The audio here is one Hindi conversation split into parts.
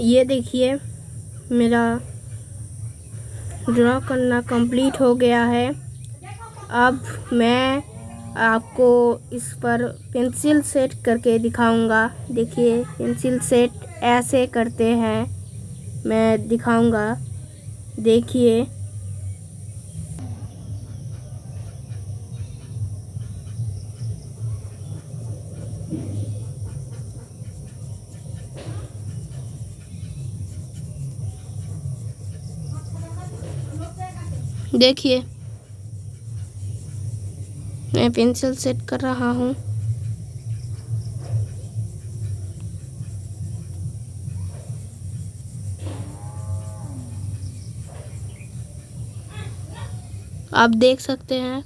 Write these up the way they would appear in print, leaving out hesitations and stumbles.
ये देखिए मेरा ड्रॉ करना कंप्लीट हो गया है। अब मैं आपको इस पर पेंसिल सेट करके दिखाऊंगा। देखिए पेंसिल सेट ऐसे करते हैं, मैं दिखाऊंगा। देखिए देखिए मैं पेंसिल सेट कर रहा हूँ। आप देख सकते हैं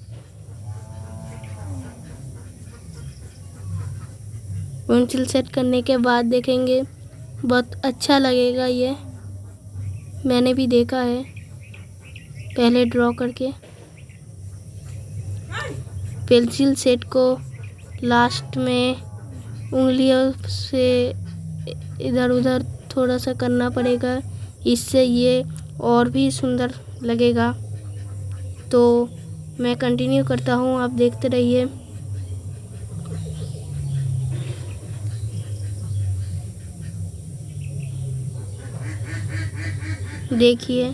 पेंसिल सेट करने के बाद देखेंगे बहुत अच्छा लगेगा। ये मैंने भी देखा है पहले ड्रॉ करके। पेंसिल सेट को लास्ट में उंगलियों से इधर उधर थोड़ा सा करना पड़ेगा, इससे ये और भी सुंदर लगेगा। तो मैं कंटिन्यू करता हूँ, आप देखते रहिए। देखिए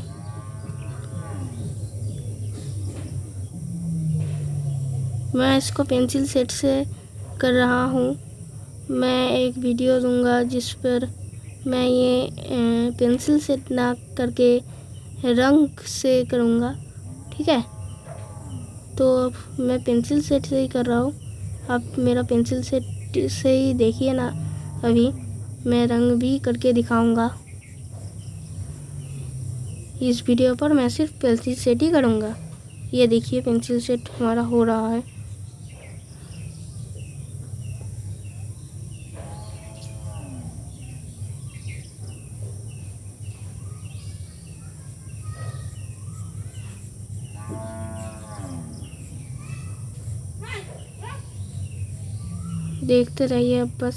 मैं इसको पेंसिल सेट से कर रहा हूँ। मैं एक वीडियो दूंगा जिस पर मैं ये पेंसिल सेट ना करके रंग से करूँगा, ठीक है। तो अब मैं पेंसिल सेट से ही कर रहा हूँ, आप मेरा पेंसिल सेट से ही देखिए ना। अभी मैं रंग भी करके दिखाऊंगा। इस वीडियो पर मैं सिर्फ पेंसिल सेट ही करूँगा। ये देखिए पेंसिल सेट हमारा हो रहा है। देखते रहिए अब बस।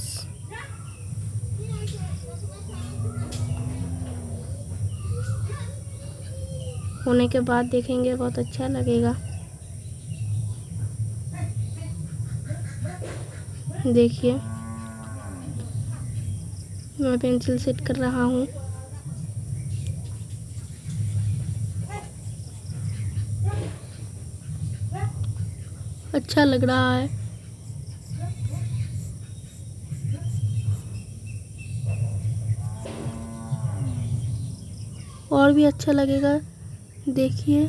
होने के बाद देखेंगे बहुत अच्छा लगेगा। देखिए मैं पेंसिल सेट कर रहा हूँ। अच्छा लग रहा है। और भी अच्छा लगेगा, देखिए।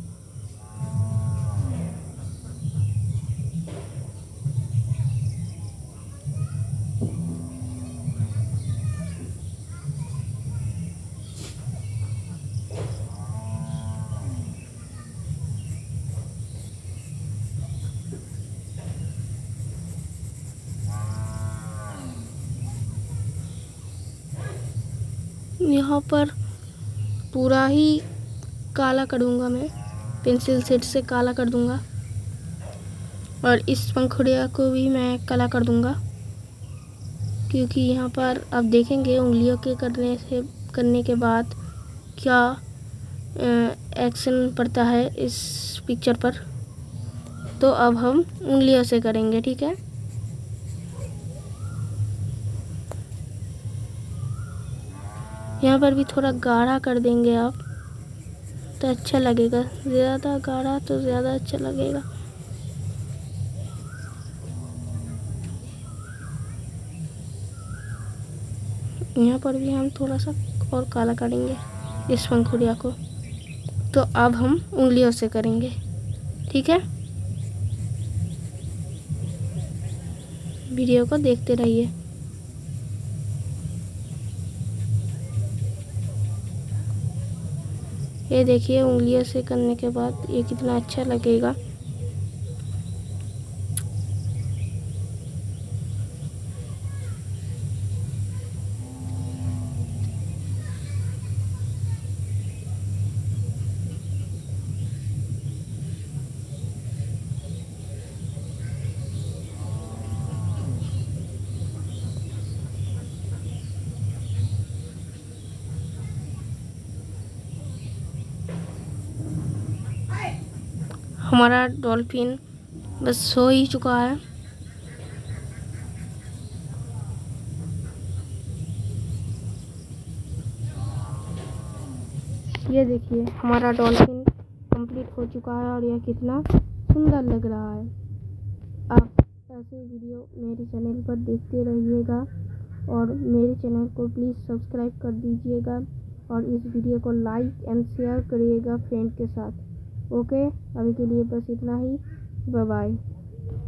यहाँ पर पूरा ही काला कर दूंगा, मैं पेंसिल सेट से काला कर दूंगा। और इस पंखुड़िया को भी मैं काला कर दूंगा, क्योंकि यहाँ पर अब देखेंगे उंगलियों के करने के बाद क्या एक्शन पड़ता है इस पिक्चर पर। तो अब हम उंगलियों से करेंगे, ठीक है। यहाँ पर भी थोड़ा गाढ़ा कर देंगे आप, तो अच्छा लगेगा। ज़्यादा गाढ़ा तो ज़्यादा अच्छा लगेगा। यहाँ पर भी हम थोड़ा सा और काला करेंगे इस पंखुड़िया को। तो अब हम उंगलियों से करेंगे, ठीक है। वीडियो को देखते रहिए। ये देखिए उंगलियों से करने के बाद ये कितना अच्छा लगेगा। हमारा डॉल्फिन बस सो ही चुका है। ये देखिए हमारा डॉल्फिन कंप्लीट हो चुका है और यह कितना सुंदर लग रहा है। आप ऐसे वीडियो मेरे चैनल पर देखते रहिएगा और मेरे चैनल को प्लीज़ सब्सक्राइब कर दीजिएगा और इस वीडियो को लाइक एंड शेयर करिएगा फ्रेंड के साथ। ओके, अभी के लिए बस इतना ही। Bye bye.